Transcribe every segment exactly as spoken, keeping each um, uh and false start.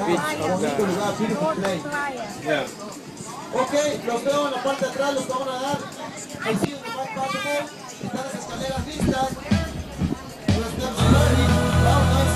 beach of the... Yeah. Ok, los veo en la parte de atrás, los que van a dar. Así es, nomás possible. Están las escaleras listas. Los steps ready. Vámonos.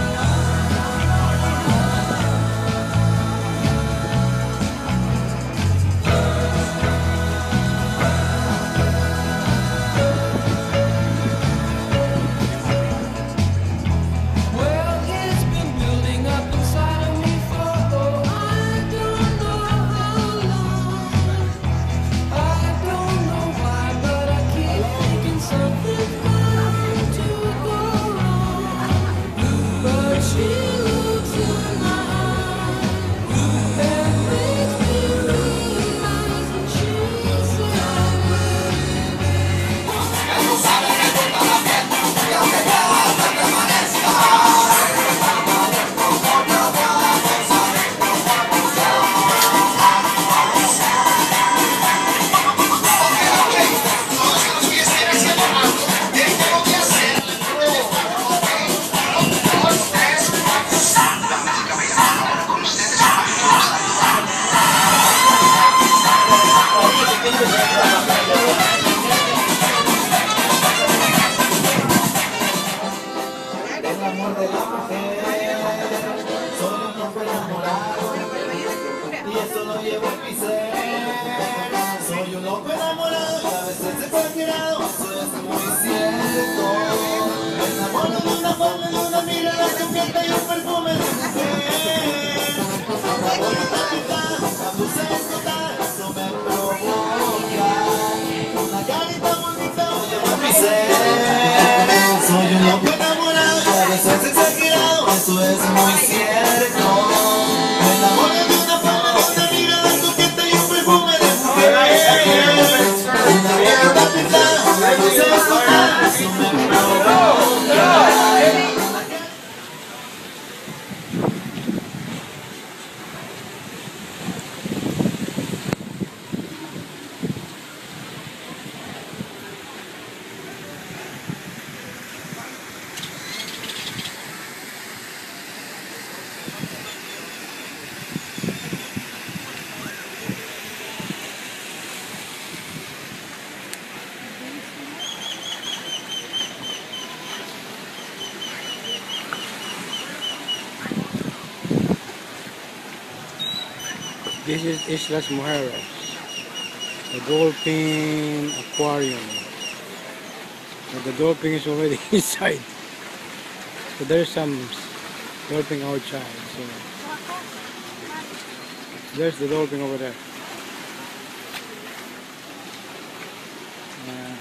Soy un loco enamorado y a veces exagerado, eso es muy cierto. Me enamoro de una forma, de una mirada coqueta y un perfume de mujer. Una boquita pintada, a veces escotada, eso me provoca. This is Islas Mujeres, the dolphin aquarium. But the dolphin is already inside, so there's some dolphin outside. So there's the dolphin over there. Uh,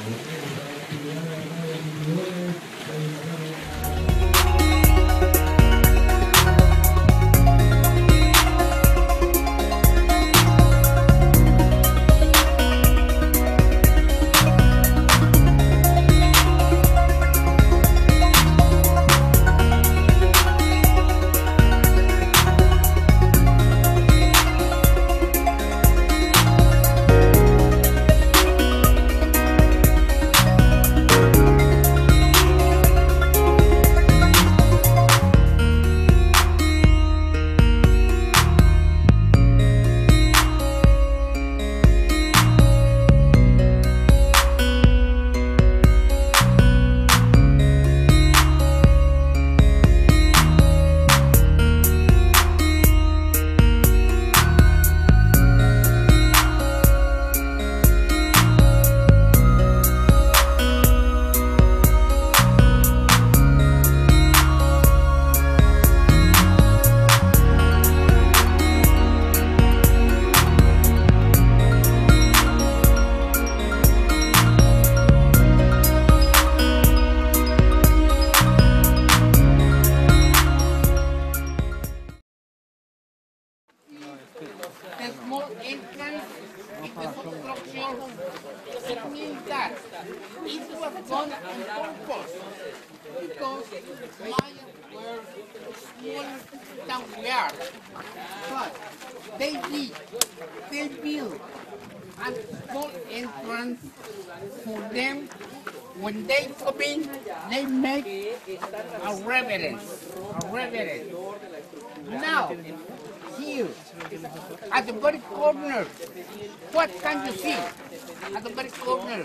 It means that it was done on purpose because Mayans were smaller than we are. But they did, they built a small entrance for them. When they come in, they make a reverence, a reverence. Now, here, at the very corner, what can you see? At the very corner,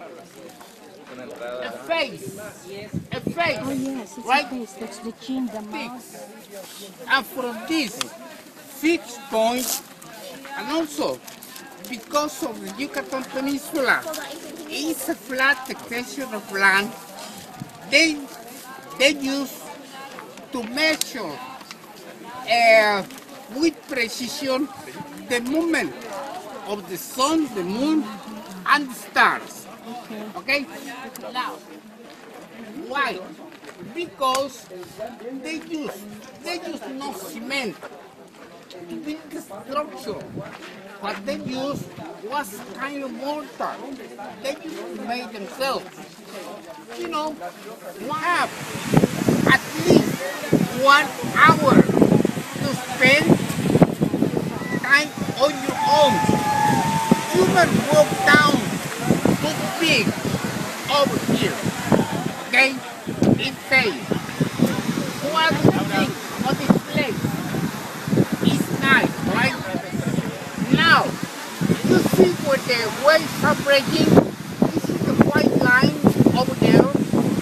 a face, a face, Oh yes, it's right? a face. That's the chin, the mouth. And from this fixed point, and also because of the Yucatan Peninsula, it's a flat extension of land, they, they use to measure uh, with precision the movement of the sun, the moon, and the stars. Okay? Now, why? Because they use they use no cement to build the structure. What they used was kind of mortar. They used to make themselves. You know, you have at least one hour to spend time on your own. You can walk down to the peak over here. Okay? It says, what do you think of this place? It's nice, right? Now, you see where the waves are breaking? This is the white line over there.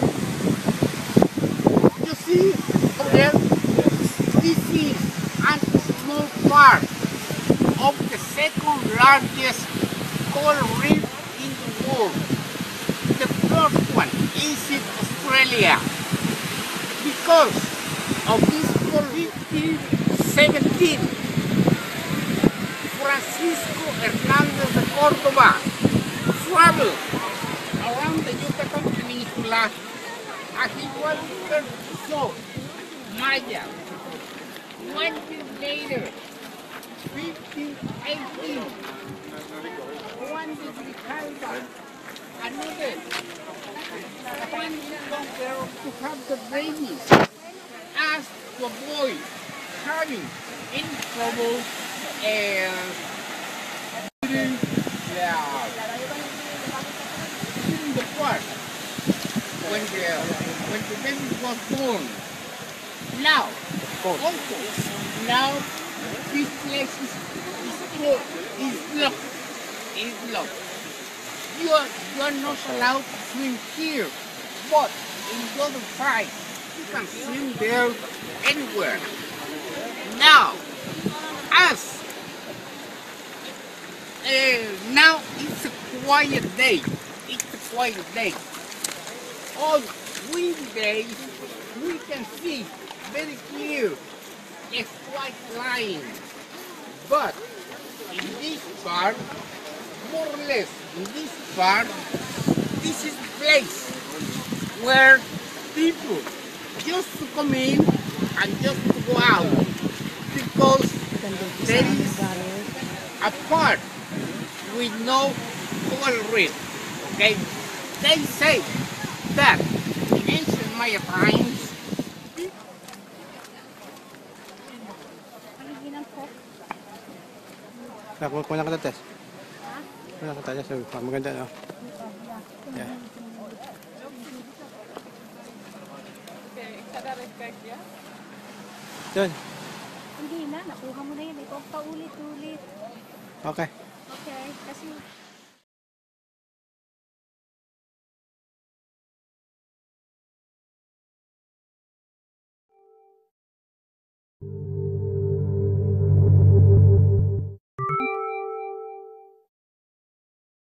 You see over there? This is a small part of the second largest coral reef in the world. The first one is in Australia. Because of this fifteen seventeen, Francisco Hernandez de Córdoba traveled around the Yucatan Peninsula and he was there to show Maya. One year later, fifteen eighteen, Juan de Grijalva, another one young girl to have the babies, asked to avoid having any trouble and during the, during the part when the when the baby was born. Now, also, now this place is is closed, is locked, is locked. You are, you are not allowed to swim here, but in the other side, you can swim there anywhere. Now, as uh, now it's a quiet day. It's a quiet day. On windy days, we can see very clear a white line. But in this part, more or less, in this part, this is the place where people just to come in and just to go out because there is a part with no coral reef. Okay, they say that in ancient Maya times, Nak, kuha ka tes. Kuha ka tes. Maganda, no? Yeah. Yun. Hindi na, nakuha mo na yun. Ikaw paulit-ulit. Okay. Okay, kasi